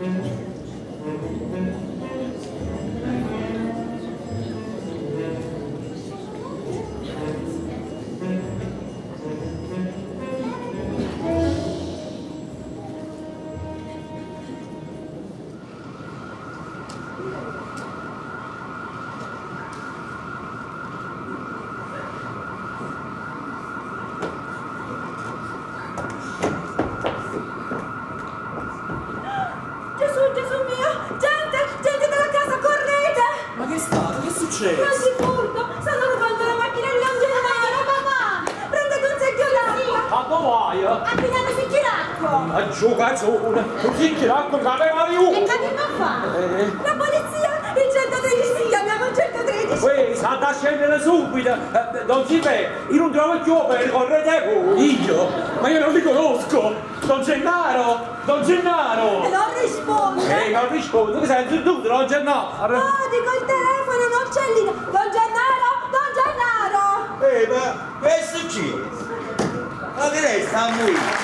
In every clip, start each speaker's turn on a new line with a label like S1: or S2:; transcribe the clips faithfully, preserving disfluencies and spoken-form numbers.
S1: Giugazzone, così che racco cane Mario!
S2: Che capito fa?
S1: Eh.
S2: La polizia, il centotredici, chiamiamo il centotredici!
S1: Uè, sa da scendere subito! Eh, non si vede, io non trovo più per correre voi! Io? Ma io non li conosco! Don Gennaro! Don Gennaro!
S2: E non risponde!
S1: Eh, non rispondo, che sei tu, Don Gennaro!
S2: No, dico il telefono, non c'è lì! Don Gennaro! Don Gennaro!
S3: Eh, ma che è successo? Ma che resta a noi?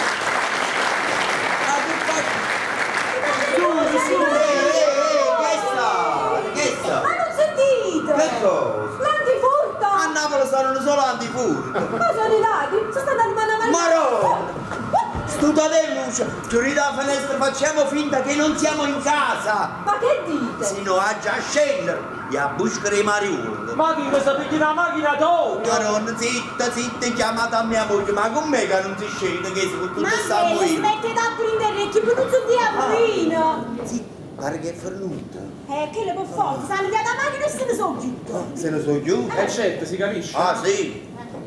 S2: Ma non sentite!
S3: Che cosa?
S2: L'antifurto!
S3: A Napoli sono solo antifurto!
S2: Ma sono i ladri! Sono stati a mano a mano!
S3: Marò! Studatelluccio! Chiudi la finestra, facciamo finta che non siamo in casa!
S2: Ma che dite?
S3: Sino a già scendere e a buscare i mariuoli!
S1: Ma chi mi sta picchiando la macchina tua?
S3: Maronna, zitta, zitta, chiamata a mia moglie, ma con me che non si scende, che si con tutte sta
S2: Ma
S3: muina!
S2: smette da prendere il tipo non so di amorino!
S3: Zitta, pare che è fernuta!
S2: Eh, che le può fare? Sta via da macchina e se ne sono chiuso!
S3: Se ne sono giù?
S1: Eh certo, si capisce.
S3: Ah sì!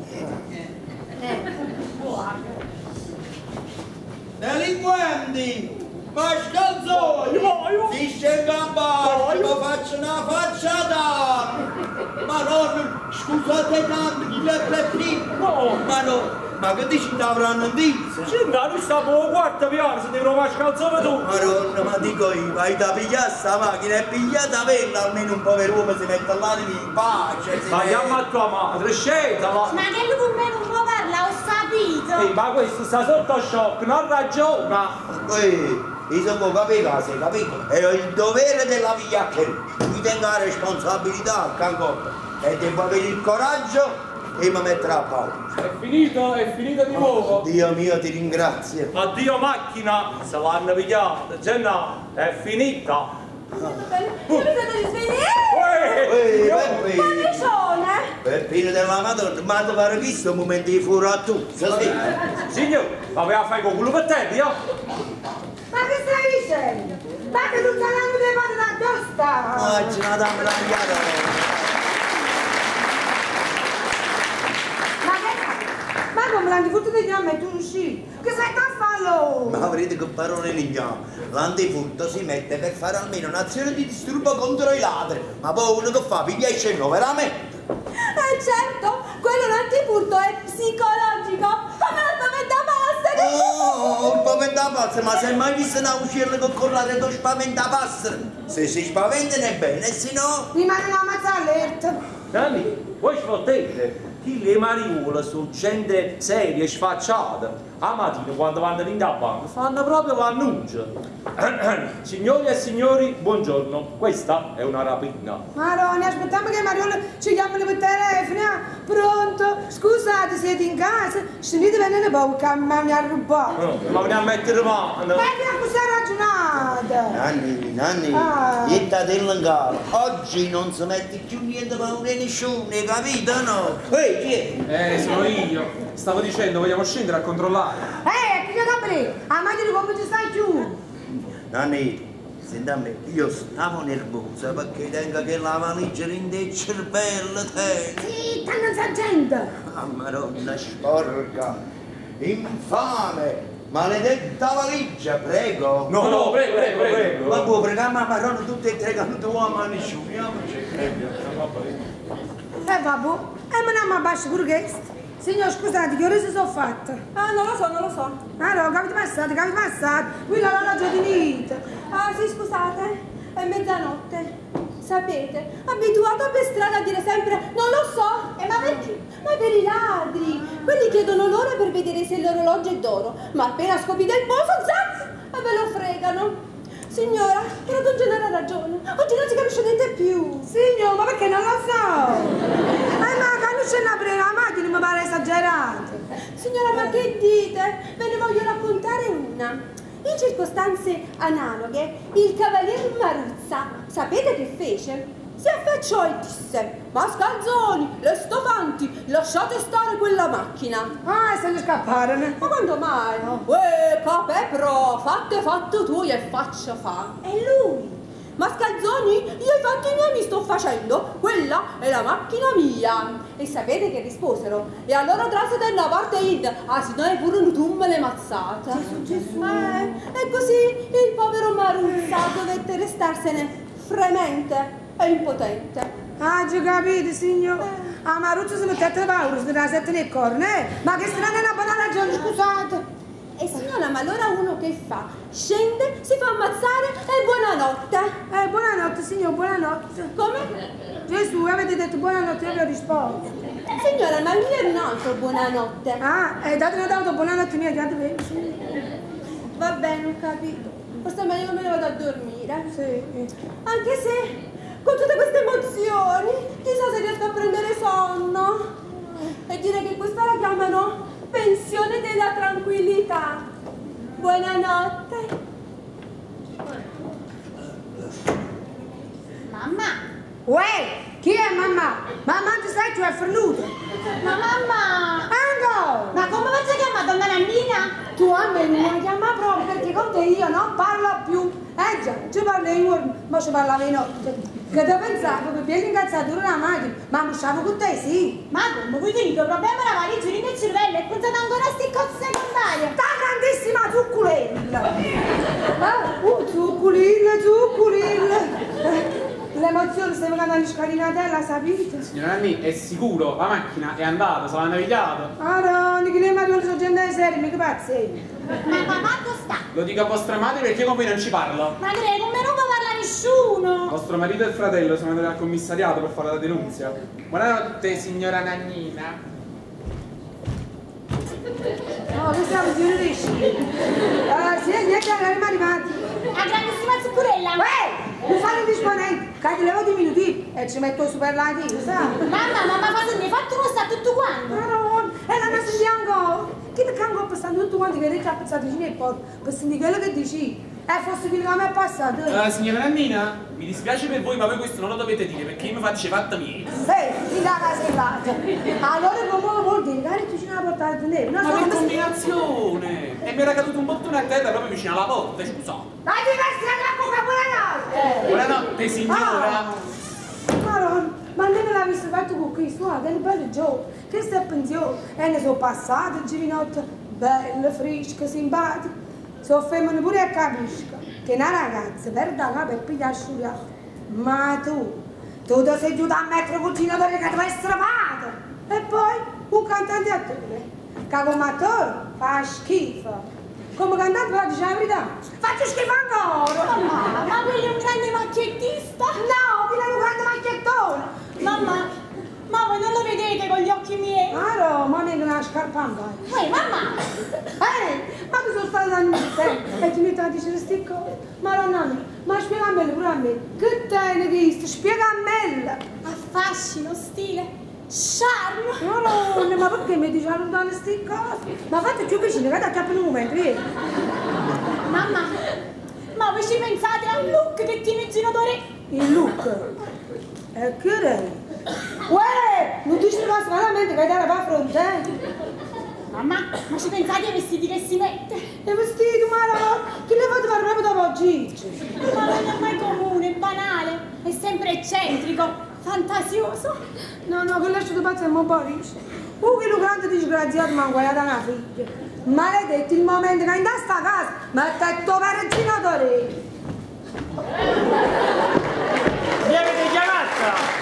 S3: Delinquenti! Ma scalzoni! Si scelga a bar, lo faccio una facciata! Ma no, scusate tanto, chi l'è Peppino?
S1: No!
S3: Ma no! Ma che dici che avranno un dizio?
S1: Sì, ma lui sta per la quarta piana, se devono fare scalzone tu!
S3: Madonna, ma dico io, vai da pigliare sta macchina e pigliata vella, almeno un povero uomo si mette l'anima in pace!
S1: Ma chiama a tua madre, scendala!
S2: Ma che lui con me non può parlare, ho sapito!
S1: Ehi, ma questo sta sotto shock, non ragiona!
S3: Poi, io sono capito, sei capito? E ho il dovere della vigliaccheria, mi tengo la responsabilità al cancotto e devo avere il coraggio e mi metterò a paura.
S1: È finito, è finito di nuovo!
S3: Dio mio, ti ringrazio.
S1: Addio macchina, se l'hanno pigliata, Gennaro, è finita!
S2: Che mi siete risvegliati?
S3: Ehi,
S2: Ma
S3: Peppino!
S2: Peppino!
S3: Peppino della Madonna, ma ti pare visto un momento di furore a tutti, sì?
S1: Signore, ma vai a fare con quello per te, io?
S2: Ma che stai dicendo? Ma che tu stai andando le mani da tosta!
S3: Ma c'è una dama da pigliare.
S2: Ma che ma come l'antifurto di gramma e tu uscì? Che sei a farlo?
S3: Ma vedete che parole lignano, l'antifurto si mette per fare almeno un'azione di disturbo contro i ladri, ma poi uno che fa, piglia il cenno, veramente?
S2: Eh certo, quello l'antifurto è psicologico, come la spaventapasseri!
S3: Oh, il spaventapasseri, ma sei mai visto una uscirla con collare con spaventapasseri? Se si spaventano è bene, se no...
S2: Rimane una mazza allerta!
S1: Nanni, voi sfottete? Chi le mariuole sono gente seria e sfacciata. A mattina quando vanno in da banca fanno proprio l'annuncio. Signori e signori, buongiorno, questa è una rapina.
S2: Maroni, aspettiamo che Mariola ci chiamano per telefono. Pronto? Scusate, siete in casa? Scendete bene poco che mi ha rubato.
S1: No, ma vieni a mettere mano.
S2: Ma abbiamo ragionata.
S3: Nanni, Nanni,
S2: Ah.
S3: niente dell'angalo. Oggi non si mette più niente paura a nessuno, hai capito no? Ehi, chi è?
S4: Eh, sono io. Stavo dicendo, vogliamo scendere a controllare.
S2: Eh, che da bre? A maggiore come ci stai giù?
S3: Nanni, senti a me, io stavo nervosa perché tengo che la valigia rende il cervello, te.
S2: Sì, non sa gente.
S3: Ah, madonna sporca, infame, maledetta valigia, prego.
S1: No, no, prego, prego, prego.
S3: Ma può pregare ma marrone tutte e tre che non ti vuoi mani sciugliamoci.
S2: Eh, vabbè, e me ne mi abbascio pure questo. Signor, scusate, che ore si sono fatte?
S5: Ah, non lo so, non lo so.
S2: Ah no, capite passate, capite passate. Qui la loro già di vita.
S5: Ah, sì, scusate, è mezzanotte. Sapete, abituato per strada a dire sempre non lo so. E ma perché? Ma per i ladri. Quelli chiedono l'ora per vedere se l'orologio è d'oro. Ma appena scopite il polso, zac, e ve lo fregano. Signora, però Don Gennaro ha ragione. Oggi non si capisce niente più.
S2: Signor, ma perché non lo so? Eh, ma quando c'è una prima macchina mi pare esagerato.
S5: Signora, ma che dite? Ve ne voglio raccontare una. In circostanze analoghe, il cavalier Maruzza, sapete che fece? Si affacciò e disse: mascalzoni, le stofanti, lasciate stare quella macchina.
S2: Ah, e se ne scapparono.
S5: Ma quando mai? Uè, capepro, fatte fatto tu e faccia fa. E lui? Mascalzoni, io i fatti miei mi sto facendo, quella è la macchina mia. E sapete che risposero? E allora trasse della parte id, ah si noi pure un tum le mazzate.
S2: Gesù, Gesù.
S5: Eh, e così il povero Maruzza dovette restarsene fremente e impotente.
S2: Ah, già capito, signor. Ah, Maruzzo si mette a paura, si dà sette nel corno, eh? Ma che strana è una buona ragione, scusate.
S5: E signora, ma allora uno che fa? Scende, si fa ammazzare e buonanotte.
S2: Eh, buonanotte, signor, buonanotte.
S5: Come?
S2: Gesù, avete detto buonanotte, io vi ho risposto.
S5: Signora, ma il mio è un altro buonanotte.
S2: Ah, e datemi dato buonanotte mia, chiamate bene, signor.
S5: Va bene, ho capito. Forse è meglio che me ne vado a dormire.
S2: Sì.
S5: Anche se con tutte queste emozioni, chissà se riesco a prendere sonno. E dire che questa la chiamano pensione della tranquillità. Buonanotte.
S6: Mamma!
S2: Uè, chi è mamma? Mamma ti sai, tu è fornuto.
S6: Ma mamma!
S2: Ango!
S6: Ma come faccio a chiamare donna Nannina?
S2: Tu a me non mi chiama proprio perché con te io non parlo più. Eh già, ci parlo io, ma ci parlavo di notte. Che te pensavo che per l'incazzatura della macchina, ma usciamo con te, sì.
S6: Ma come vuoi dire che il problema era la valigia nel cervello e pensate ancora a sti cose secondarie?
S2: Sta grandissima zucculella! Ah, uh, zucculilla, zucculilla! L'emozione stiamo cantando scalinatella, sapete?
S4: Signora Nanni, è sicuro, la macchina è andata, se l'ha navigato.
S2: Madonna, che ne Marione sono gente seria, mica pazzi.
S6: Ma papà dove sta?
S4: Lo dico a vostra madre perché io con voi non ci parlo.
S6: Madre, con me non può parlare nessuno!
S4: Vostro marito e il fratello sono andati al commissariato per fare la denunzia. Buonanotte, signora Nannina.
S2: No, che siamo giuridici. Uh, sì, niente, siamo arrivati.
S6: La grandissima zucchurella!
S2: Uè! Mi fate il disponente, che ti levo due minuti e ci metto superlativo, sai?
S6: Mamma, mamma, cosa mi hai fatto uno sta tutto quanto?
S2: No, e la nostra bianco! Che perché ancora passando tutto quanto che hai già pensato vicino al porto, per sentire quello che dici? Eh, forse quello che mi è passato.
S1: Uh, signora Nannina, mi dispiace per voi, ma voi questo non lo dovete dire perché io mi faccio i fatti miei.
S2: Sì, ti dà la serata. Allora come vuol dire? Dai, tu ci non la portare a tenere. No,
S1: Ma
S2: no,
S1: che
S2: no.
S1: combinazione! E mi era caduto un bottone a terra proprio vicino alla porta, scusate.
S2: Dai, ti versi la buonanotte!
S1: Buonanotte, signora!
S2: Ah. Madonna, ma non me l'ha visto fatto con questo, guarda, che bello gioco. Che sta pensione? E ne sono passate, giovinotto, belle, fresche, simpatiche. Sono femmine pure a capisco che una ragazza perde la capo e piglia asciugata. Ma tu, tu ti sei giunto a mettere cucina perché ti vai strappato. E poi un cantante attore, che come attore fa schifo. Come cantante però dice la verità, faccio schifo ancora.
S6: Mamma, ma quello è un grande macchiettista?
S2: No, quello è un grande macchiettone.
S6: Mamma, ma voi non lo vedete con gli occhi miei?
S2: Ah no, ma mi una scarpa in bagno.
S6: Ehi, mamma!
S2: Eh, ma mi sono stata da tempo e ti metti a dire queste cose. Ma Ronaldo, ma spiega a me pure a me. Che te ne visto? Spiega a me.
S6: Affascino, stile, charme!
S2: No, no, ma perché mi dici allora queste cose? Ma fate più vicino, che ti appena un momento, vedi?
S6: Mamma, ma voi ci pensate al look che tiene il genitore?
S2: Il look. E che è? Uè, non dici cosa veramente che hai dato la fronte, eh?
S6: Mamma, ma ci pensate ai vestiti che si mette?
S2: I vestiti, ma no, che ne fate fare proprio dopo oggi?
S6: Ma non è mai comune, banale, è sempre eccentrico, fantasioso.
S2: No, no, che lasciate pazzo è un po' riccio. Uh, che grande disgraziato mi ha guardato una figlia. Maledetto il momento che in sta casa mette il tuo peregginatore.
S1: Mi avete chiamata?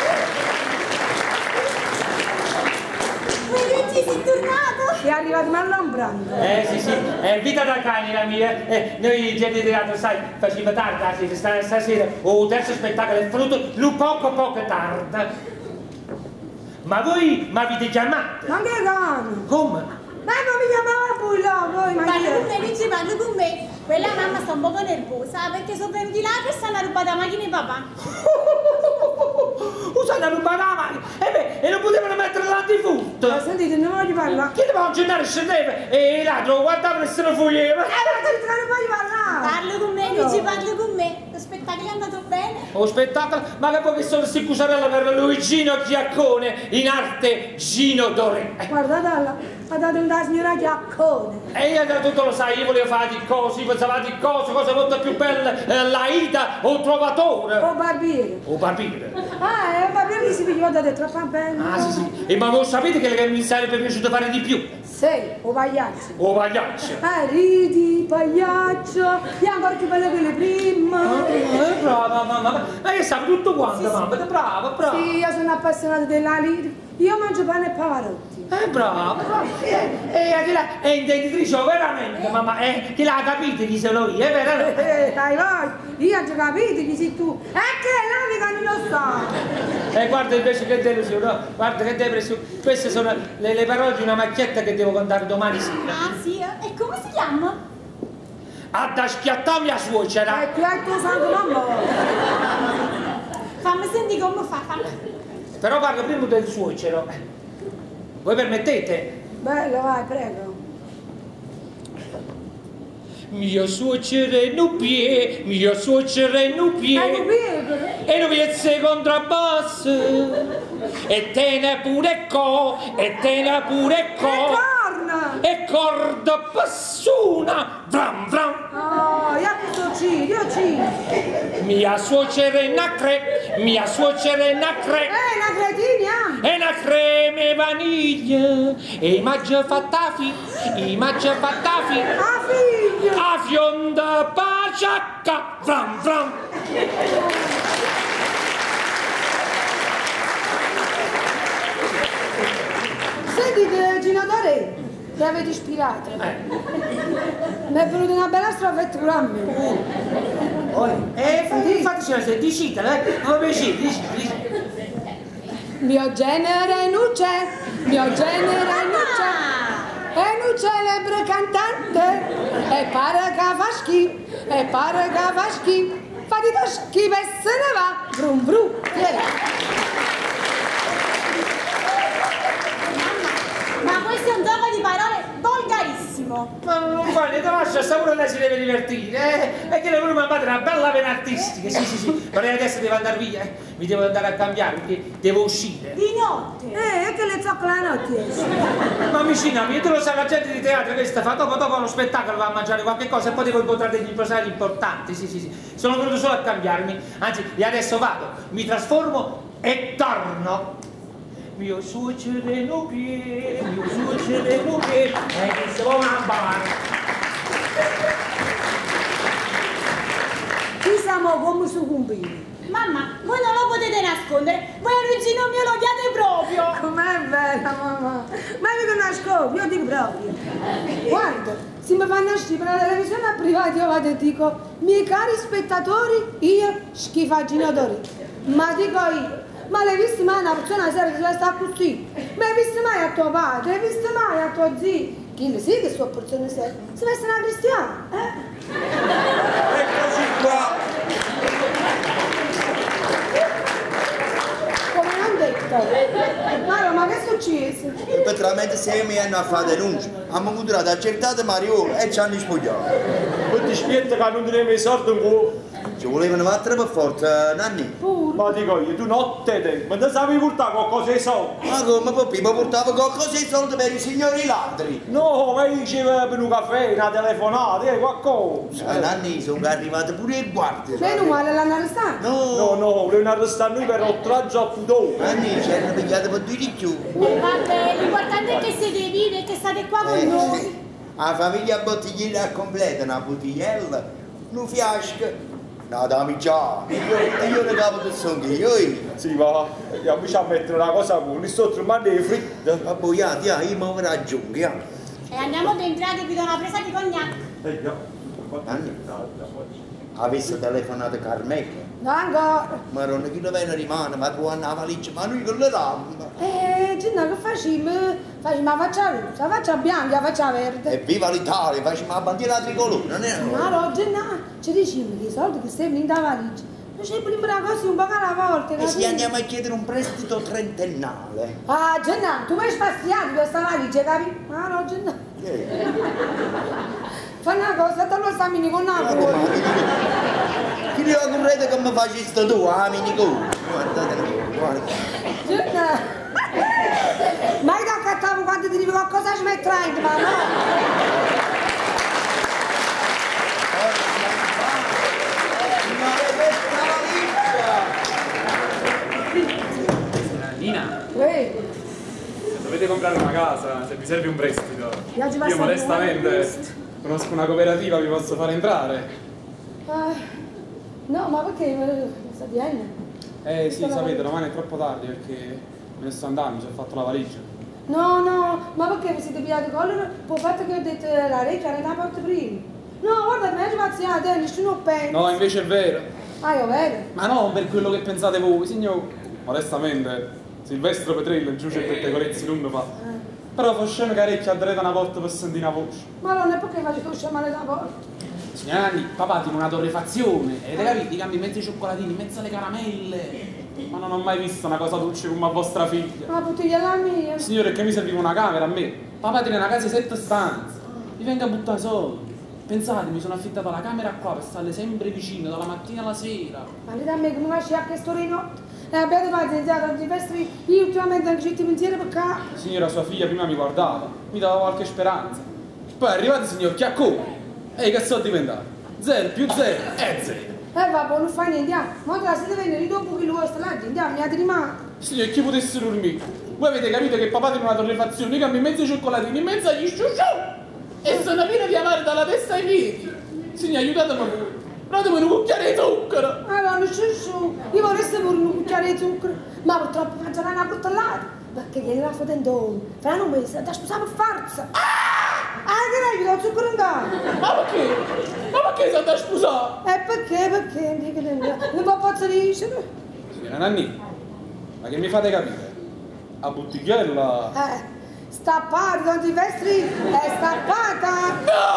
S6: Vedi, ci sei tornato?
S2: È arrivato all'ombrando.
S7: Eh sì sì, è vita da cani la mia. Eh, noi gente di teatro, sai, faceva tarda, sì, sta- stasera oh, il terzo spettacolo è venuto lu poco poco tarda. Ma voi mi avete chiamato?
S2: Ma che cane?
S7: Come?
S2: Ma Ma non mi chiamava Pullo, voi, ma
S6: Parla con
S2: io.
S6: me, dici, parla con me. Quella mamma sta un poco nervosa perché sono venuti là che stanno a rubare la macchina di papà.
S7: Usano a rubare la macchina e, beh, e non potevano mettere
S2: Ma
S7: l'antifurto.
S2: sentite, non voglio parlare.
S7: Che dovevano accendere, scendeva e l'altro guardavano e se ne fuggeva.
S2: Eh, ma tu non voglio parlare.
S6: Parla con me,
S2: No.
S6: dici, parla con me. Lo spettacolo è andato bene.
S7: O spettacolo, ma che poi che sono sti cusarella per Luigino Chiaccone, in arte Gino Doré.
S2: Guardate là, ha dato una signora Chiaccone.
S7: E io da tutto lo sai, io volevo fare di cose, io pensavo di cose, cosa molto più bella, eh, la Ida o il Trovatore.
S2: O barbiere.
S7: O Barbiere.
S2: Ah, è un barbiere che si pigliò da dentro a bene.
S7: Ah sì sì, e ma voi sapete che mi sarebbe piaciuto fare di più?
S2: Sei, o pagliaccio.
S7: O Pagliaccio.
S2: Eh, ridi, pagliaccio, e ancora più belle quelle prima.
S7: Eh, brava mamma, ma che sa tutto quanto mamma, brava, brava.
S2: Sì, io sono appassionata della lira. Io mangio pane e pavarotti.
S7: Eh, brava, brava. E eh, che la, è intenditrice, oh, veramente, mamma, eh, che la capite chi sono io, è veramente.
S2: Eh, dai voi, io ho già capito chi sei tu. E che l'amica non lo sa.
S7: E eh, guarda invece che delusione, no? Guarda che depressione. Queste sono le, le parole di una macchietta che devo contare domani sera.
S6: Ah sì, eh? E come si chiama?
S7: Ha da schiattare mia suocera.
S2: E tu hai il tuo sangue mamma.
S6: Fammi sentire come fa, fammi.
S7: Però parlo prima del suocero. Voi permettete?
S2: Bello, vai, prego.
S7: Mio suocero è nubie, mio suocero è
S2: Eh,
S7: nubie.
S2: non vedo.
S7: E non piezze contrabbasso. E te ne pure co, e te ne pure
S2: E
S7: co.
S2: corna.
S7: E corda passuna, vram vram.
S2: Oh, io questo ci, io ci.
S7: Mia suocera è una cre, mia suocera è una cre.
S2: Eh, una cretina.
S7: E una crema e vaniglia, e i mangia fattafi, i mangia fattafi,
S2: Ah, figlio.
S7: a fionda paciacca, vram vram.
S2: Sentite, Gino Doré, mi avete ispirato.
S7: Eh.
S2: Mi è venuta una bella strofetta pure a me.
S7: E infatti ce la sei, dicitela, eh, non piacere, dici, dici.
S2: Mio genere non c'è, mio genere non c'è. È un celebre cantante, e pare che fa schifo, e pare che fa schifo. Fa di to schifo e se ne va, brum brum.
S6: Ma questo è un gioco di parole volgarissimo.
S7: Ma non fa niente, lascia, sta pure lei si deve divertire, eh? E che lei pure mi ha fatto una bella pena artistica, sì sì sì, ma lei adesso deve andare via, eh? Mi devo andare a cambiare perché devo uscire.
S6: Di notte.
S2: Eh, è che le zoccola la notte esce.
S7: Ma vicina, io te lo sai, la gente di teatro che sta fa, dopo dopo lo spettacolo va a mangiare qualche cosa e poi devo incontrare degli impresari importanti, sì sì sì, sono venuto solo a cambiarmi, anzi, e adesso vado, mi trasformo e torno. Mio suocero non pie, mio suocero non pie, e che si va a bar.
S2: Qui siamo come su cumpini.
S6: Mamma, voi non lo potete nascondere. Voi a Luigino mio lo odiate proprio.
S2: Com'è bella, mamma. Ma io non nascondo, io dico proprio. Guarda, se mi fanno scrivere la televisione a privato, io vado e dico, miei cari spettatori, io schifagino Doré. Ma dico io, ma l'hai visto mai una persona seria che sta così? Ma hai visto mai a tuo padre? Hai visto mai a tuo zio? Chi ne sì che sono persone serie? Si veste una cristiana, eh?
S3: Eccoci qua.
S2: Come non detto. Mario, ma che è successo?
S3: Praticamente sei anni a fare denuncia. Abbiamo incontrato accertato Mario e ci hanno spogliato.
S1: Poi ti spietta che non tenevo i soldi un po'.
S3: Ci volevano battere per forza, Nanni.
S2: Pure.
S1: Ma dico io, tu notte te, ma te sapevi portare qualcosa ai soldi?
S3: Ma come papà, ma portava qualcosa di soldi per i signori ladri.
S1: No, ma io diceva per un caffè, una telefonata, eh, qualcosa.
S3: Ah, Nanni, sono arrivati pure i guardie.
S2: Meno male l'hanno arrestato.
S3: No,
S1: No, no, volevano arrestare noi per oltraggio al pudore.
S3: Nanni, ci hanno pigliato per due di più.
S6: Vabbè, l'importante è che siete vivi e che state qua con
S3: Eh,
S6: noi.
S3: la famiglia Bottigliera completa, una bottigliella, un fiasco. No, dammi già, io, io ne capo del songhio, io.
S1: Sì, ma andiamo a mettere una cosa buona, sto trovando le fritte.
S3: Ma poi, ja, ja, io mi raggiungo, ja.
S6: E andiamo dentro che vi do una presa di cognac.
S1: Eh, già.
S3: Nanni, avesse telefonato Carmela.
S2: No, ancora.
S3: Ma non chi lo viene rimane, ma può andare a valigia, ma lui con le rampe.
S2: Eh, Gennà, che facciamo? Facciamo la faccia rossa, la faccia bianca, la faccia verde.
S3: E viva l'Italia, facciamo la bandiera tricolore, non è una
S2: Ma no, Gennà, ci diciamo che i soldi che stiamo in da valigia. Noi ci prendiamo così un po' alla volta,
S3: E se
S2: capito?
S3: andiamo a chiedere un prestito trentennale.
S2: Ah, Gennà, tu vai spaziato per questa valigia, capito? Ma no, Gennà.
S3: Eh,
S2: Fai una cosa, te lo stamini con una
S3: guarda,
S2: cuore.
S3: ma chi li correte che mi faceste tu, ah, minico? Guardate, guarda.
S2: Gennà. Ma io ti accattavo quando ti dico qualcosa ci metterai, ma no.
S4: Nina,
S2: Ehi,
S4: se dovete comprare una casa, se vi serve un prestito,
S2: Viaggi
S4: io
S2: passati
S4: modestamente conosco una cooperativa, vi posso fare entrare.
S2: ah, no, ma perché eh, sta viene?
S4: Eh sì, sapete, domani è troppo tardi perché me ne sto andando, mi sono fatto la valigia.
S2: No, no, ma perché vi siete pigliati collera? Poi il fatto che ho detto eh, la recchia era da porta prima. No, guarda, me ne spaziate, nessuno pensa.
S4: No, invece è vero.
S2: Ah, io vedo.
S4: Ma non per quello che pensate voi, signor. Modestamente, Silvestro Petrello giù c'è pettegolezzi non fa.
S2: Eh.
S4: Però facciamo carecchia a dreta una volta per sentire una voce.
S2: Ma non è perché faccio tu male da porta.
S4: Signor Nanni, papà tiene una torrefazione, avete capito? Cambi in mezzo ai cioccolatini, in mezzo alle caramelle. Ma non ho mai visto una cosa dolce come a vostra figlia.
S2: Ma bottiglia la mia.
S4: Signore, che mi serviva una camera a me. Papà tiene una casa di sette stanze. Mi venga a buttare soldi. Pensate, mi sono affittata la camera qua per stare sempre vicino, dalla mattina alla sera.
S2: Ma dite a me che mi lasci a questo rinotto. E abbiate pazienza, tanti vestiti, io ultimamente anche ci pensieri per qua.
S4: Signora, sua figlia prima mi guardava, mi dava qualche speranza. Poi è arrivato il signor Chiaccone. Ehi, che sono diventato? Zero più zero è zero.
S2: Eh vabbè, non fa niente, andiamo. Ma ora siete venuti dopo che lo vostro là, andiamo, mi ha rimasto.
S4: Signor, chi potesse dormire? Voi avete capito che papà tiene una torrefazione, io cambio in mezzo ai cioccolatini, in mezzo agli sciusciù! E sono pieno di amare dalla testa ai piedi! Signor, aiutatemi pure! Datemi un cucchiare di zucchero!
S2: Ah, no, non c'è su. Io vorrei pure un cucchiare di zucchero, ma purtroppo mangiare una bruttellata. Perché gli era fotendo fra un mese, da sposare per forza. Ah! Ah, che dai, do zucchero in casa.
S4: Ma perché? Ma perché sei da sposare?
S2: Eh, perché, perché? Non posso dire.
S4: Signora Nanni, ma che mi fate capire? A bottigliella?
S2: Eh, stappato, non ti vesti, è stappata.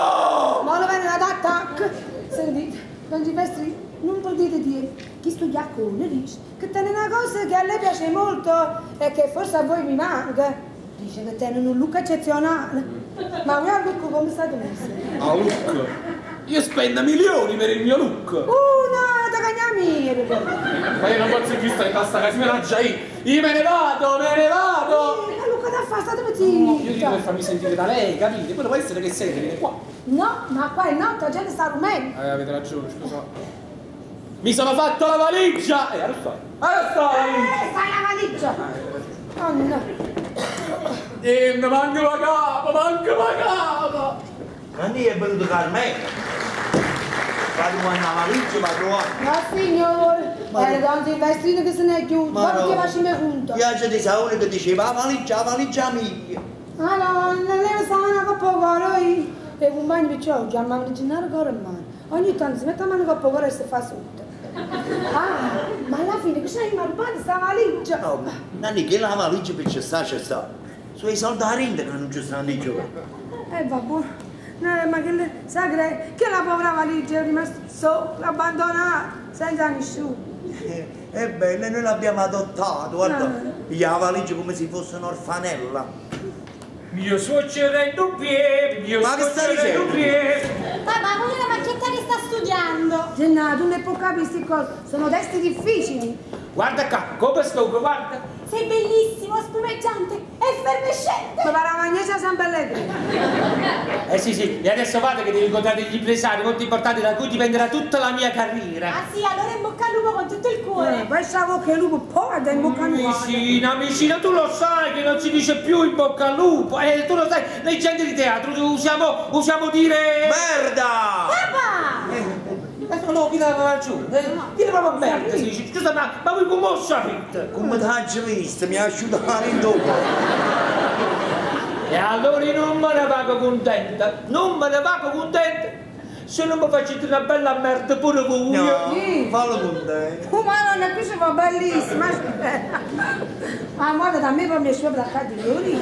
S4: No!
S2: Ma lo viene da attacco. Sentite, non ti vesti, non potete dire chi studia con dice che tiene una cosa che a lei piace molto e che forse a voi mi manca. Dice che tiene un look eccezionale. Ma voi al look come state messi?
S4: A look? Io spendo milioni per il mio look!
S2: Uh, no, da cagnamire.
S4: Ma io non posso più stare in questa casa, mi mangia io! Io me ne vado, me ne vado!
S2: Eh, Luca da fare, state
S4: No,
S2: zitti.
S4: io dico per farmi sentire da lei, capite? Poi può essere che sei, venite qua.
S2: No, ma qua è notte, la gente sta rumendo.
S4: Eh, avete ragione, scusa. Mi sono fatto la valigia! E allora sto. Allora sto la valigia!
S2: Eh, stai la valigia. Oh no.
S4: E mi manca la capa, manca la capa!
S3: Nanni è venuto Carmelo. Vado a valigia, vado a...
S2: No signore,
S3: Ma-
S2: è tanto il vestito che se ne è chiuso,
S3: Ma
S2: guarda
S3: no.
S2: che facciamo punto.
S3: Piace di Saone che diceva la valigia, la valigia mia.
S2: Ah no, non è una coppa cuore, io e i compagni perciò chiamavano il gennaro cuore in mano. Ogni tanto si mette a mano coppa cuore e si fa sotto. Ah, ma alla fine che c'hai rubato sta valigia?
S3: No, ma Nanni che la valigia per ci sta, ci sta. Sono i soldi a rende che non ci stanno di giocare.
S2: Eh vabbè. No, ma che le, sa che, che la povera valigia è rimasta sopra, abbandonata, senza nessuno.
S3: Ebbene, noi l'abbiamo adottato, guarda,
S2: Ah.
S3: la valigia come se fosse un'orfanella.
S7: Mio suocero è dubbietto, mio
S3: Ma che stai
S7: suocero è
S3: dicendo?
S7: dubbietto.
S6: Papà, quella è la macchietta che sta studiando.
S2: Gennaro, tu ne puoi capire queste cose, sono testi difficili.
S7: Guarda qua, come sto, guarda.
S6: Sei bellissimo, spumeggiante, effervescente.
S2: Ma la magnesia San Pellegrino.
S7: Eh sì sì, e adesso vado che devi incontrare degli impresari molto importanti da cui dipenderà tutta la mia carriera.
S6: Ah sì, allora in bocca al lupo con tutto il
S2: Eh,
S6: cuore.
S2: poi stavo che lupo poi da in bocca al lupo.
S7: Vicina, vicina, tu lo sai che non si dice più in bocca al lupo, eh, tu lo sai, noi gente di teatro usiamo, usiamo dire...
S3: Merda!
S6: Papà!
S7: Eh, no, chi la giù, eh, dire proprio merda, si dice, scusa, ma, ma voi come ho sapete?
S3: Come ti hai visto? Mi ha asciugato in dopo.
S7: E allora io non me ne vado contenta, non me ne vado contenta.
S1: se non mi facete una bella merda pure voi.
S3: No,
S2: Sì.
S3: fallo con te.
S2: Oh madonna, qui si fa bellissima, aspetta. Ma guarda, da me poi mi sciopero da categoria.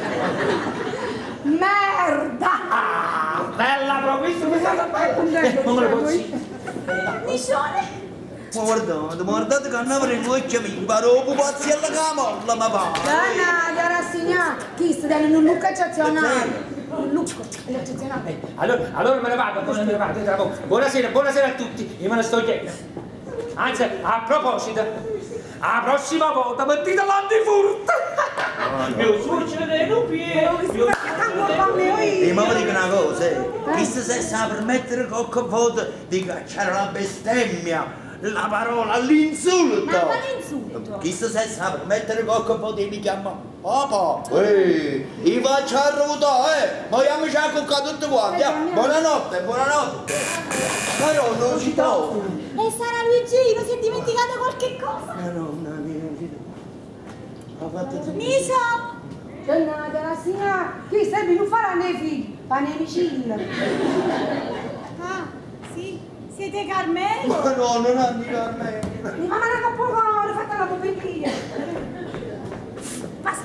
S2: Merda!
S1: Ah, bella provvista, mi fate bella. Non me lo posso dire.
S6: Miscione.
S3: Ma guardate, guardate che non avrei voi mi imparo pupazzi alla camolla, ma va.
S2: Donna, da rassegnare, chi sta dando un look eccezionale. Un look eccezionale.
S1: Eh, Allora, allora me ne vado, poi me ne vado, tra poco. Buonasera, buonasera a tutti, io me ne sto chiedendo. Anzi, a proposito, la prossima volta mettete l'antifurto! Mi succede dei rupieri!
S3: E ma vi dico una cosa, eh. Chi se sa permettere qualche volta di cacciare la bestemmia, la parola, l'insulto.
S6: Ma quale insulto?
S3: Chi se sa permettere qualche volta mi chiama papà. Ehi, vi faccio arrotare, eh. Ma io mi ci ha coccato tutti quanti. eh. Buonanotte, buonanotte. Ma io non ci trovo.
S6: E sarà Luigino, si è dimenticato qualche cosa.
S3: Ma no, no, no, no. Ha fatto tutto.
S6: Miscio!
S2: Donna, da rassegnare, chi sta non farà nei figli, fa nei vicini.
S6: Ah, sì, siete Carmelo?
S3: Ma no, non andi a me.
S2: Mi mamma una capocuore, fatta la poverina. Basta.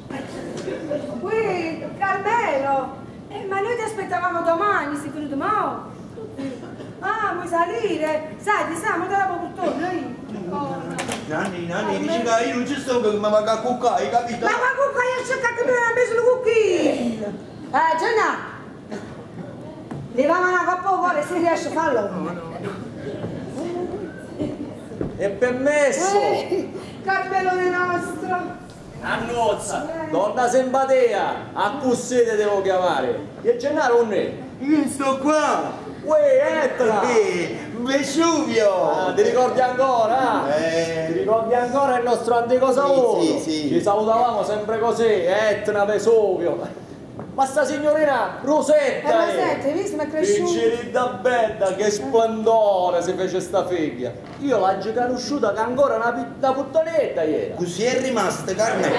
S2: Qui, Carmelo. Eh, ma noi ti aspettavamo domani, sei venuto mo'? Ah, vuoi salire? Sai, ti siamo dalla portone, noi.
S3: Nanni, Nanni, dici che io non ci sto che mi va a cuccare, hai capito?
S2: Ma ma cucca, io cerco che mi ha messo il cucchino. Eh, Gianna. Levamo una capocuore, se riesci a farlo.
S1: È permesso!
S2: Eh, Carmelone nostro.
S1: Annozza! Donna Simpatia! A cussete devo chiamare! E Gennaro non è?
S3: Io sto qua!
S1: Uè, Etna!
S3: Eh, Vesuvio!
S1: Ah, ti ricordi ancora?
S3: Eh.
S1: Ti ricordi ancora il nostro antico saluto?
S3: sì, sì.
S1: Ci salutavamo sempre così, Etna, Vesuvio. Ma sta signorina Rosetta!
S2: Eh, Rosetta, hai visto? Mi è cresciuta.
S1: Piccerita bella, che splendore si fece sta figlia! Io l'ho già conosciuta che ancora una, pi- una puttanetta ieri!
S3: Così è rimasta, Carmelo!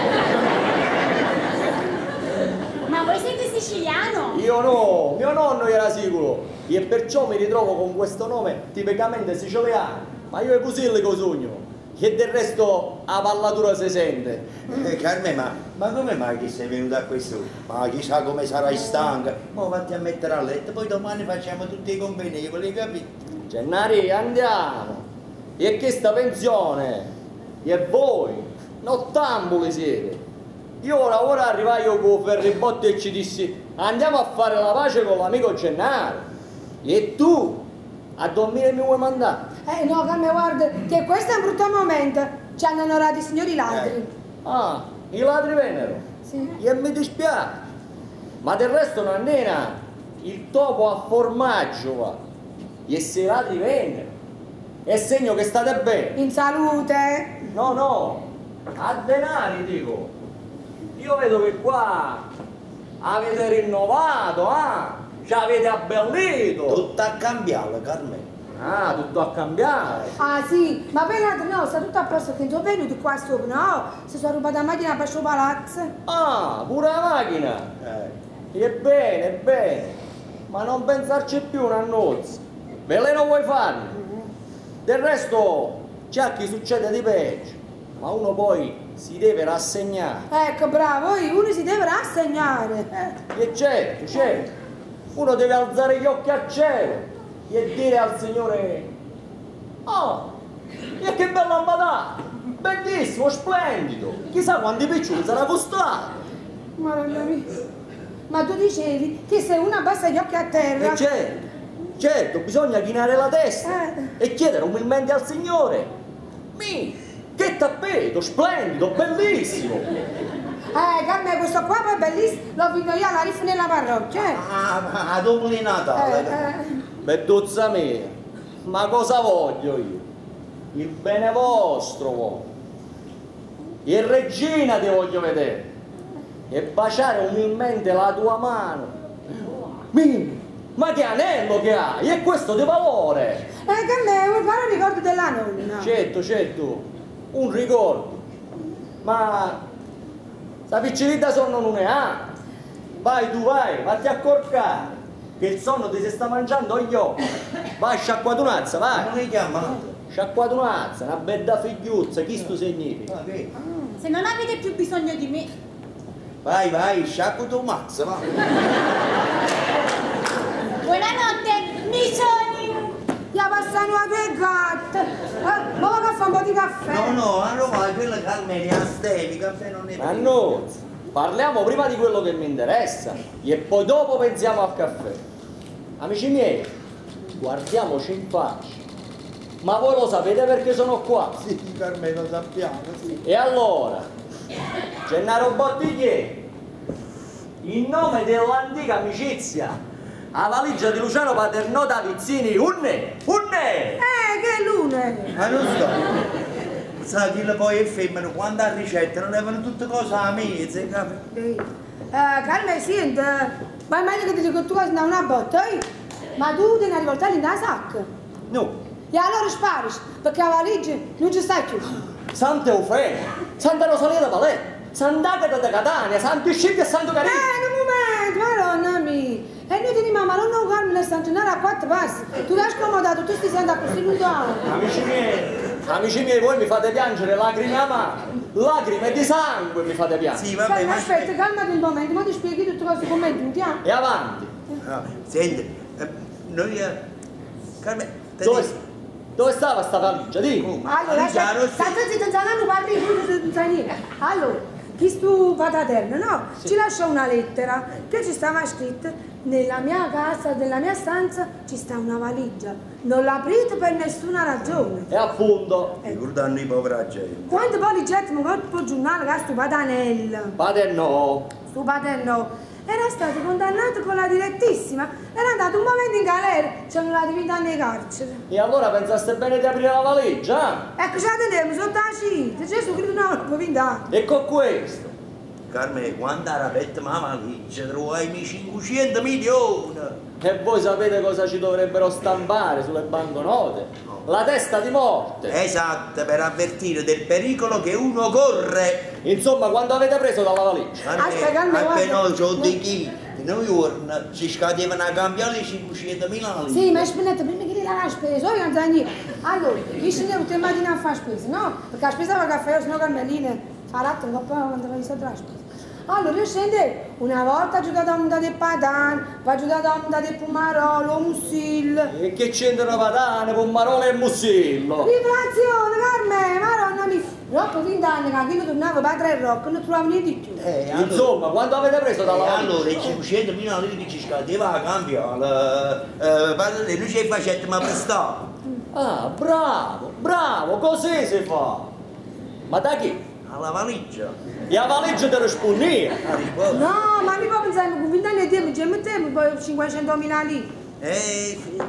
S6: Ma voi siete siciliano?
S1: Io no, mio nonno era sicuro e perciò mi ritrovo con questo nome tipicamente siciliano, ma io è così le sogno e del resto la pallatura si sente.
S3: Eh, Carme, ma, ma come mai che sei venuta a questo? Ma chissà come sarai stanca. Ma vatti a mettere a letto, poi domani facciamo tutti i convenevoli, capito?
S1: Gennari, andiamo! E che sta pensione? E voi, nottambuli siete! Io ora ora arrivai io con Ferribotti e ci dissi andiamo a fare la pace con l'amico Gennaro. E tu a dormire mi vuoi mandare?
S2: Eh no, Carme, guarda, che questo è un brutto momento. Ci hanno onorato i signori ladri.
S1: Ah, i ladri vennero?
S2: Sì.
S1: E mi dispiace. Ma del resto Nannina, il topo a formaggio va. E se i ladri vennero, è segno che state bene.
S2: In salute.
S1: No, no, a denari dico. Io vedo che qua avete rinnovato, ah, ci avete abbellito.
S3: Tutto a cambiare, Carmelo.
S1: Ah, tutto a cambiare.
S2: Ah sì, ma per l'altro no, sta tutto a posto che sono venuti qua sopra, no? Si sono rubata la macchina per il palazzo.
S1: Ah, pure la macchina.
S3: Eh.
S1: Ebbene, ebbene. Ma non pensarci più una nozza. Veleno vuoi farne? Del resto, c'è chi succede di peggio. Ma uno poi si deve rassegnare.
S2: Ecco, bravo, uno si deve rassegnare. Eh.
S1: E certo, certo. Uno deve alzare gli occhi al cielo e dire al Signore: oh, e che bella lampadata! Bellissimo, splendido! Chissà quanti piccioli sarà costato!
S2: Madonna mia. Ma tu dicevi che se uno abbassa gli occhi a terra...
S1: E certo, certo, bisogna chinare la testa
S2: Eh.
S1: e chiedere umilmente al Signore: mi, che tappeto, splendido, bellissimo!
S2: Eh, Carme, questo qua poi è bellissimo, l'ho vinto io alla riff nella parrocchia. Eh.
S3: Ah, ma a dopo di Natale.
S2: Eh, eh.
S1: Bettuzza mia, ma cosa voglio io? Il bene vostro voglio. E regina ti voglio vedere. E baciare umilmente la tua mano. Mi, ma che anello che hai? E questo di valore.
S2: Eh, Carme, un caro ricordo della nonna.
S1: Certo, certo, un ricordo. Ma la piccerita sonno non ne ha. Vai tu, vai, vatti a corcare.
S8: che il sonno ti si sta mangiando gli occhi. Vai, sciacquatunazza, vai.
S3: Non hai chiamato?
S8: Sciacquatunazza, una bella figliuzza, chi sto significa?
S3: Va bene.
S6: Se non avete più bisogno di me,
S3: Vai, vai, sciacqua tu mazza, va.
S6: buonanotte, micioni!
S2: Ya passano a due gatte. Eh, ma va a fare un po' di caffè.
S3: No, no, allora quella Carmine è astemi, caffè non ne prende.
S8: Annunzi, parliamo prima di quello che mi interessa e poi dopo pensiamo al caffè. Amici miei, guardiamoci in faccia. Ma voi lo sapete perché sono qua?
S3: Sì, Carmine, lo sappiamo, sì.
S8: E allora, Gennaro Bottiglie, in nome dell'antica amicizia, a valigia di Luciano Paternò da Vizzini, unne, unne!
S2: Eh, che lune.
S3: Ma non sto. Sai che poi è femmina, quando ha ricetta non avevano tutte cose a mezzo, capito?
S2: Eh, Carmen, senti, ma è meglio che ti dico che tu vai da una botta, eh? Ma tu te ne hai rivoltato in sacca?
S8: No,
S2: E allora sparisci, perché la valigia non ci stai più.
S8: Santa Eufemia, Santa Rosalia da Palermo, Sant'Agata da Catania, Santi Scippi e Santo Carino.
S2: Eh, un momento, madonna mia. E noi ti mamma, non Carmine sta girare a quattro passi. Tu l'hai scomodato, tu stai sentendo così lontano.
S8: Amici miei, amici miei, voi mi fate piangere lacrime amare, lacrime di sangue mi fate piangere.
S3: Sì, vabbè,
S2: Aspetta,
S3: ma
S2: aspetta, calmati un momento, ma ti spieghi tutte cose commenti, ti
S8: E avanti.
S3: No, senti, eh, noi... Eh, Carmine, te
S8: Dove,
S3: dico-
S8: dove stava sta valigia? Di?
S3: Oh,
S2: Allora,
S3: Luciano,
S2: sta
S3: sì.
S2: zitta, sta non parli, tu non sai niente. Allora, chi tu paterno, no? Ci lascia una lettera che ci stava scritta: nella mia casa, nella mia stanza ci sta una valigia. Non l'aprite per nessuna ragione.
S8: E appunto,
S3: Ricordando i poveri gente.
S2: Quando poi leggetto un po' giornale che sto patanella,
S8: Paternò,
S2: sto paterno, era stato condannato con la direttissima, era andato un momento in galera, ci hanno dato vita nei carceri.
S8: e allora pensaste bene di aprire la valigia?
S2: Ecco, ci teniamo sotto la cita, Gesù Cristo non lo può vindare.
S8: Eh? E con questo?
S3: Carmine, quando era aperta la valigia, trovai cinquecento milioni.
S8: E voi sapete cosa ci dovrebbero stampare sulle banconote? La testa di morte.
S3: Esatto, per avvertire del pericolo che uno corre.
S8: Insomma, quando avete preso dalla valigia?
S2: Aspetta, Carmine,
S3: appena
S2: guarda.
S3: c'ho di chi, noi ora ci scadevano a cambiare le cinquecentomila lire.
S2: Sì, ma spendete prima che la spesa, io non so niente. Allora, io scendevo tutte le mattine a fare spesa, no? Perché la spesa va a caffè, sennò Carmelina fa ratto, non può andare a fare la spesa. Allora io scendevo, una volta ho giocato a un date padan, poi ho giocato a un date pumarolo, musil.
S8: E che c'entrano patane, pommarole e musillo?
S2: Riflazione, Carmen, maronna mia. Dopo venti anni che io tornavo padre e Rocco, non trovavo niente di più.
S3: Eh, allora,
S8: Insomma, quando avete preso dalla
S3: eh,
S8: valigia?
S3: allora i cinquecentomila lire che ci scadeva a cambiare, eh, padre, noi ci facendo ma prestare.
S8: Ah, bravo, bravo, così si fa. Ma da chi?
S3: Alla valigia.
S8: E la valigia te lo spunnia?
S3: La risposta.
S2: No, ma mi può pensare che con venti anni di tempo ci mettiamo poi cinquecentomila lì.
S3: Eh, sì.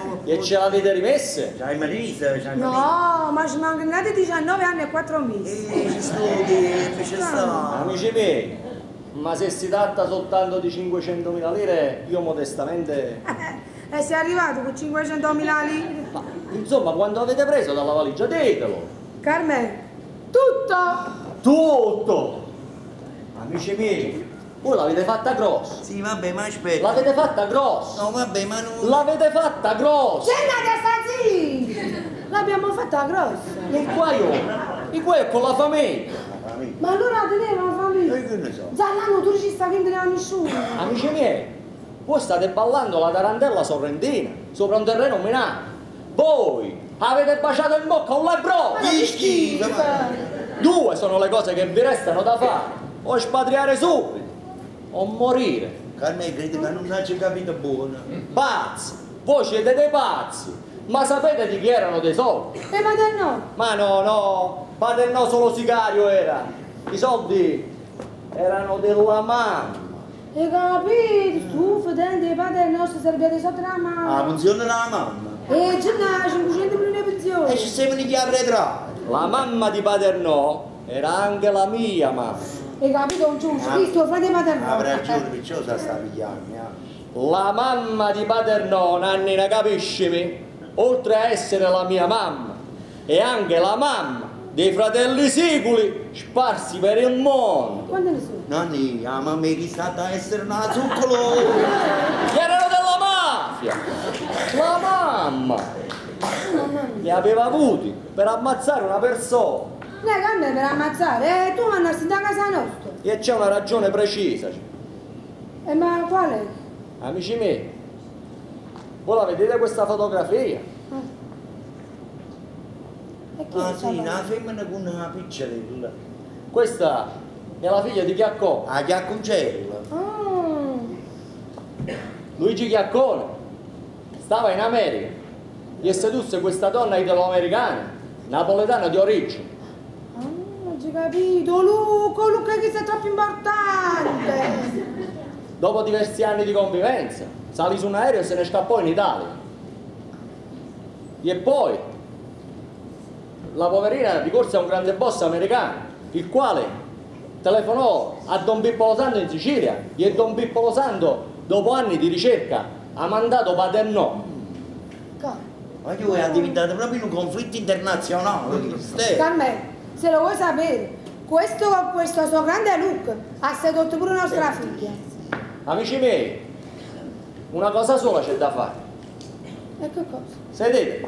S8: E ce l'avete rimesse?
S3: C'hai Marisa, c'hai Marisa.
S2: No, ma ci mancano nati diciannove anni e quattro mesi.
S3: Eh, ci studi, ci sta.
S8: Amici miei, ma se si tratta soltanto di cinquecentomila lire, io modestamente...
S2: E sei arrivato con cinquecentomila lire.
S8: Ma, insomma, quando avete preso dalla valigia, ditelo!
S2: Carmen, tutto!
S8: Tutto! Amici miei, voi l'avete fatta grossa!
S3: Sì, vabbè, ma aspetta.
S8: L'avete fatta grossa!
S3: No, vabbè, ma non...
S8: L'avete fatta grossa!
S2: C'è andata sta zitta! L'abbiamo fatta grossa.
S8: E qua io, e qua io con la famiglia!
S2: Ma allora teneva la famiglia.
S3: Eh, che ne so.
S2: Zallano tu ci sta vendendo a nessuno.
S8: Amici miei, voi state ballando la tarantella sorrentina sopra un terreno minato. Voi avete baciato in bocca un lebro!
S3: Che schifo, ma...
S8: Due sono le cose che vi restano da fare. O spatriare subito, o morire.
S3: Carmine, credo che non hai capito buono.
S8: Pazzi! Voi siete dei pazzi! Ma sapete di chi erano dei soldi?
S2: E vado no.
S8: Ma no, no! Paternò solo sicario era! I soldi erano della mamma!
S2: E capito, stufa, dente, padre nostro sarebbe sotto la
S3: La
S2: mano.
S3: pensione della mamma.
S2: E ce n'ha cinquecento milioni di
S3: E
S2: pensione.
S3: ci siamo di arretrati.
S8: La mamma di Paternò era anche la mia mamma.
S2: E capito, un giusto, Cristo, frate paterno.
S3: Avrà ragione, perciò sa sta pigliando, eh.
S8: La mamma di Paternò, Nannina, capiscimi? Oltre a essere la mia mamma, è anche la mamma dei fratelli siculi sparsi per il mondo.
S2: Quante ne sono?
S3: Nonni, la mamma è stata a essere una zuccolo.
S8: Che erano della mamma! La mamma! Li aveva avuti per ammazzare una persona.
S2: Lei che a me per ammazzare, e tu mi andassi da casa nostra.
S8: E c'è una ragione precisa.
S2: E ma qual è?
S8: Amici miei, voi la vedete questa fotografia?
S2: E chi
S3: Ah
S2: è
S3: sì, una femmina con una piccerella.
S8: Questa è la figlia di Chiaccone.
S3: Ah, Chiacconcella.
S2: Ah,
S8: Luigi Chiaccone stava in America e sedusse questa donna italo-americana, napoletana di origine.
S2: ah, non ci capito. Luca, Luca che sei troppo importante.
S8: Dopo diversi anni di convivenza, salì su un aereo e se ne scappò in Italia. E poi la poverina ricorse a un grande boss americano, il quale telefonò a Don Pippo Lo Santo in Sicilia e Don Pippo Lo Santo, dopo anni di ricerca, ha mandato paternò.
S3: Ma tu è diventato proprio un conflitto internazionale. Ste.
S2: Carmelo, se lo vuoi sapere, questo, questo suo grande Luca ha sedotto pure nostra figlia.
S8: Amici miei, una cosa sola c'è da fare.
S2: E che cosa?
S8: Sedete.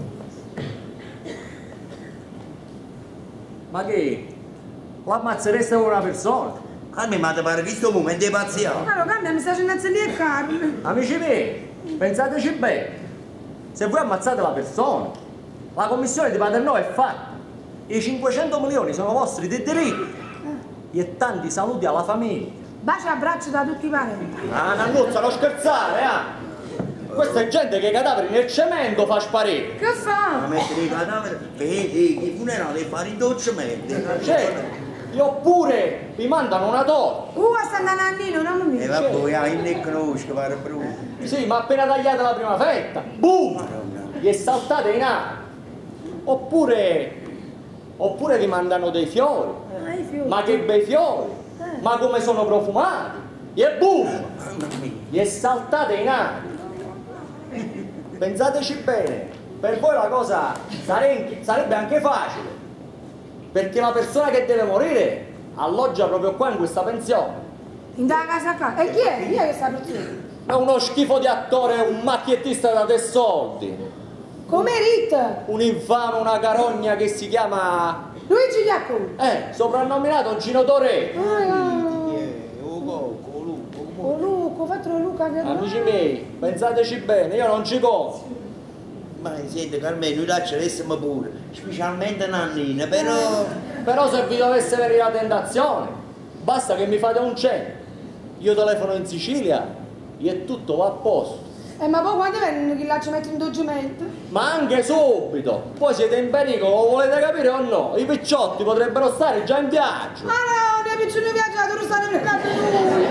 S8: Ma che? L'ammazzereste con una persona?
S3: A me mi pare che sto momento è pazziato.
S2: Allora, cambia, mi sta facendo lì e carne.
S8: Amici miei, pensateci bene. Se voi ammazzate la persona, la commissione di paternò è fatta. I cinquecento milioni sono vostri di diritti. E tanti saluti alla famiglia.
S2: Baci e abbraccio da tutti i parenti.
S8: Ah, Nannuzza, non scherzare, eh! Questa è gente che i cadaveri nel cemento fa sparire.
S2: Che fa?
S3: Ma mettere i cadaveri, vedi, i funerali fare in dolcemente.
S8: Cioè, oppure vi mandano una torta.
S2: Uh, sta andando a Nannino, non mi
S3: E
S2: dice.
S3: vabbè, ah, ne conosco, pare brutto.
S8: Sì, ma appena tagliata la prima fetta, boom! Gli è saltata in aria. Oppure, oppure vi mandano dei fiori.
S2: Ah, i fiori.
S8: Ma che bei fiori! Ma come sono profumati! E boom! Gli è saltata in aria. Pensateci bene, per voi la cosa sare- sarebbe anche facile, perché la persona che deve morire alloggia proprio qua in questa pensione.
S2: In da casa qua. E chi è? Chi è questa persona?
S8: È uno schifo di attore, un macchiettista da tre soldi.
S2: Come Rita.
S8: Un infame, una carogna che si chiama...
S2: Luigi Giaccone.
S8: Eh, soprannominato Gino Torre.
S2: Ah, ah.
S3: Oh, Coco, Luco,
S2: Oh, Luca, fatelo Luca che...
S8: Amici miei, pensateci bene, io non ci conto.
S3: ma siete Carmelo, noi là ce l'essimo pure, specialmente Nannina, però...
S8: Però se vi dovesse venire la tentazione, basta che mi fate un cenno. Io telefono in Sicilia e tutto va a posto.
S2: Eh, ma poi quando vengono che là ci mettono in doggimento?
S8: Ma anche subito! Poi siete in pericolo, lo volete capire o no? I picciotti potrebbero stare già in viaggio.
S2: Ah no, i piccini viaggiatori stanno nel capo lui!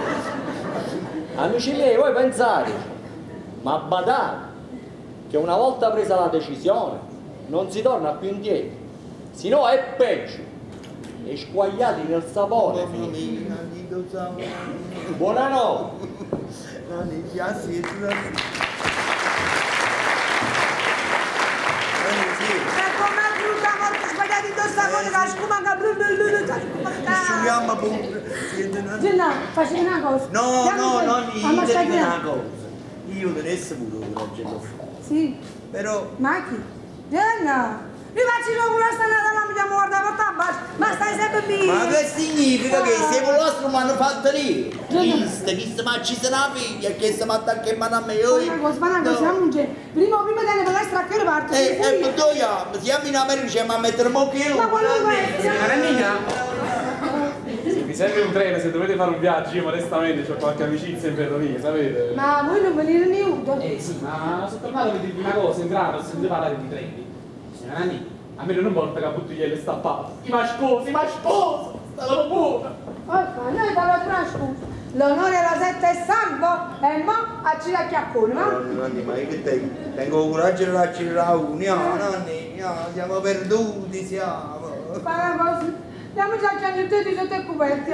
S8: Amici miei, voi pensate, ma badate che una volta presa la decisione non si torna più indietro, sino è peggio, e squagliati nel sapore.
S3: Mamma mia, dico ciao.
S8: Buonanotte!
S3: Nanni, già sì, tu la sì.
S2: E come è brutta morte sbagliata indosso a cosa che la scuma che blu blu blu blu
S3: Sciuliamo pure. Siete Nanni?
S2: Gennà, facciamo una cosa.
S3: No, no, no, io ti dico una
S2: cosa.
S3: cosa. Io tenessi pure un raggio.
S2: Sì.
S3: Però...
S2: Ma chi? Gennà! Mi faccio una pure sta nata là, mi chiamo guardare porta a bacio, ma stai sempre bene!
S3: Ma che significa che siamo la nostra manufattoria? Chista, chista, ma ci sarà la figlia, che si matta anche in mano a me, oi?
S2: Ma cosa, ma cosa, siamo un genere. Prima o prima te ne palestra a che parte?
S3: E e poi siamo in America, ci a mettere un occhio.
S2: Ma quello è
S4: Signora Nina, mi serve un treno, se dovete fare un viaggio, io modestamente ho qualche amicizia in ferrovia, sapete?
S2: Ma voi non venite nudo?
S4: Eh sì, ma sono tornato per dirvi una cosa, entrato, ho sentito parlare di treni. Signora Nina, a me non importa che la bottigliella è stappata. Ma scusi, ma scusa, stavo buona.
S2: Orca, noi te lo trascuso. L'onore alla setta è salvo e mo a Cila Chiaccone, no?
S3: Nanni, ma io che te? Tengo coraggio di accelerare uno, Nanni, siamo perduti, siamo.
S2: Fai una cosa, andiamo già a chiamare tutti sotto i coperti.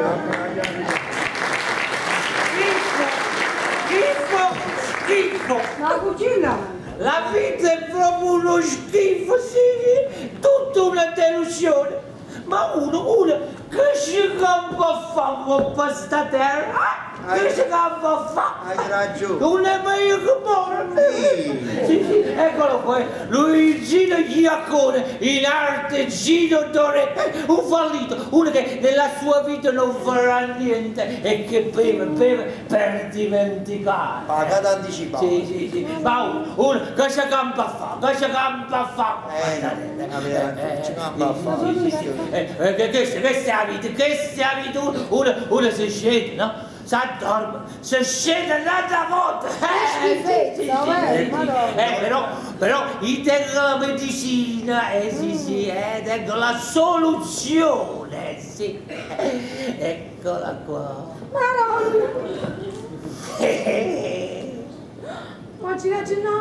S1: Schifo, schifo, schifo.
S2: Ma cucina!
S1: La vita è proprio uno schifo, sì, tutta una delusione. Ma uno, uno, che si campa a fare con questa terra?
S7: Che si campa fa?
S3: Hai ragione.
S7: Non è meglio che muore.
S3: Sì.
S7: Sì, sì, eccolo qua. Luigino Giacone, in arte Gino Dore, un fallito, uno che nella sua vita non farà niente e che beve, beve per dimenticare.
S3: Pagata anticipato.
S7: Sì, sì, sì. Ma uno, uno che si campa fa, che si campa fa.
S3: Eh, no, ci campa a fare.
S7: Sì, sì, sì. Eh, eh, che, che, che stia vita, che stia vita, uno, uno, uno si scende, no? Si addorme, si scende un'altra volta. Eh, sì, sì, sì,
S2: eh,
S7: sì.
S2: madonna.
S7: Eh, però, però, io tengo la medicina, eh sì, sì, eh, tengo la soluzione, sì. Eccola qua.
S2: Madonna.
S7: Eh, eh.
S2: Ma ci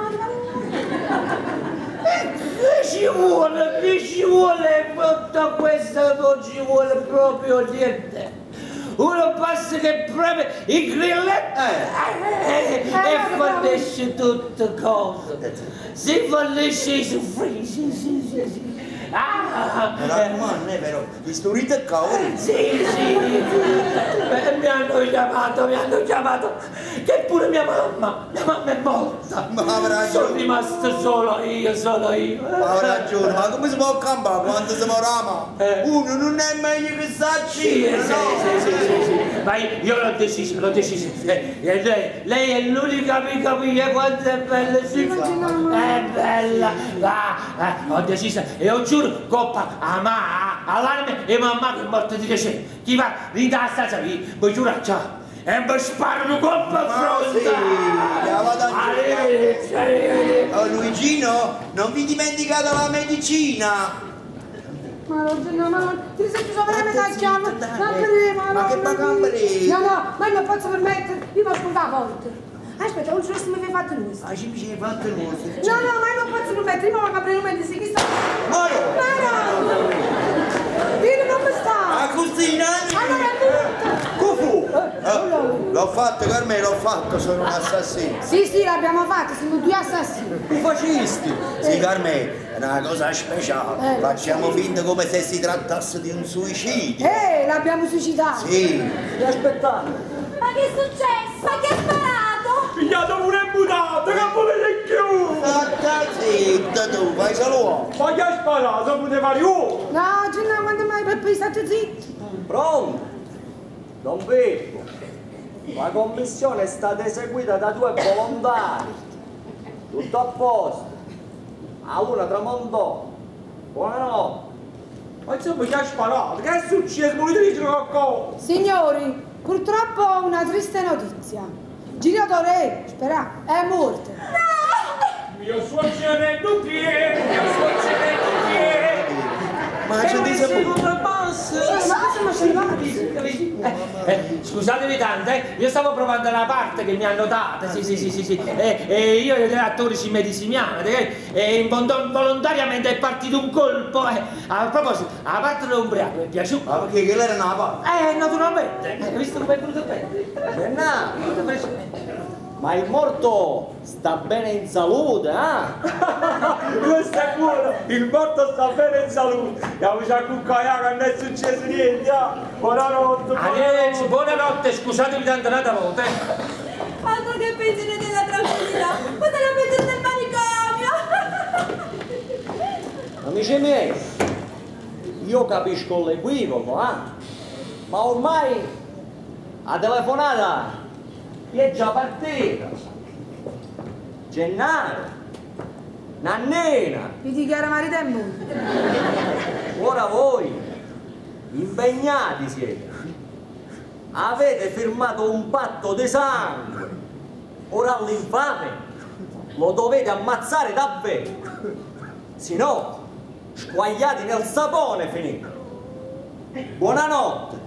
S7: Che ci vuole, che ci vuole tutto questo, non ci vuole proprio niente. Uno basta che preme i grilletti eh, eh, e fallisce tutte cose. Si fallisce i suffragi, sì, sì, sì, sì. Ah,
S3: Mi raccomando, eh, però, ti sto ritoccato.
S7: sì, sì, eh, mi hanno chiamato, mi hanno chiamato, che pure mia mamma, mia mamma è morta.
S3: Ma avrà ragione.
S7: Sono rimasto solo io, solo io.
S3: Ma hai ragione, ma come si può campare quando si morama?
S7: Eh.
S3: Uno non è meglio che sta a
S7: Sì,
S3: cima,
S7: sì,
S3: no?
S7: sì, sì, sì, sì. Ma io, io l'ho deciso, l'ho deciso. Eh, eh, lei, lei è l'unica amica mia, quanto è bella, sì. È bella. Ah, eh, ho deciso e ho giuro, coppa, a ma, all'anima e mamma che è morta di recente. Chi va lì da stanza, mi giuro, ciao. E mi sparo coppa a fronte.
S3: sì, la vado a
S7: Arrivederci, arrivederci.
S3: Oh, Luigino, non vi dimenticate la medicina.
S2: Ma no, ma ti sei chiuso veramente la chiave? Ma
S3: Ma che bagambere?
S2: No, no, ma io non posso permettere, io posso puntare a volte. Aspetta, un giusto mi hai fatto noi.
S3: Ah, ci mi ci hai fatto il mondo.
S2: No, no, ma io non posso permettere, io non apro il momento, si chissà.
S3: Ma no!
S2: Ma no! Io non mi sta!
S3: Ah, cosina!
S2: Allora è brutta!
S3: Cufu! Eh, l'ho fatto, Carmelo, l'ho fatto, sono un assassino.
S2: Sì, sì, l'abbiamo fatto, siamo due assassini.
S3: Tu fascisti? Sì, Carmelo, è una cosa speciale.
S2: Eh.
S3: Facciamo finta come se si trattasse di un suicidio.
S2: Eh, l'abbiamo suicidato.
S3: Sì.
S8: E aspettate.
S6: Ma che è successo? Ma che ha sparato?
S1: Pigliato pure imputato, che volete più?
S3: Sta zitta tu, fai solo.
S1: Ma che hai sparato? Poteva io?
S2: No, oggi no, quando mai Peppi, state zitti.
S8: Pronto? Don Pippo. La commissione è stata eseguita da due volontari. Tutto a posto. A una tramontò. Buonanotte.
S1: Ma insomma che hai sparato? Che è successo? Volete dire qualcosa?
S2: Signori, purtroppo ho una triste notizia. Giratore, spera, è morto.
S1: Mio suocero non viene, mio suocero non viene.
S3: Ma c'è di saputo.
S2: Eh, ma come siamo arrivati?
S7: Eh, eh, scusatemi tanto, eh, io stavo provando la parte che mi hanno data, sì, sì, sì, sì, sì. E, e io e gli attori ci medesimiamo, eh, e involontariamente è partito un colpo, eh. A proposito, la parte dell'ubriaco mi è piaciuta.
S3: Ma perché che l'era una parte?
S7: Eh, naturalmente, hai visto come è venuto bene?
S8: Gennaro. Ma il morto sta bene in salute, eh?
S1: Questo è buono, il morto sta bene in salute. Andiamo già con Kaya che non è successo niente, ah. Buonanotte.
S7: Arrivederci, buonanotte, scusatemi tanto un'altra volta. eh.
S5: Altro che pensione della tranquillità, ma della pensione del manicomio!
S8: Amici miei, io capisco l'equivoco, eh? Ma ormai la telefonata è già partita. Gennaro, Nannina,
S2: Vi dichiaro marito e moglie.
S8: ora voi impegnati siete. Avete firmato un patto di sangue. Ora l'infame lo dovete ammazzare davvero. Se no, squagliati nel sapone finite. Buonanotte.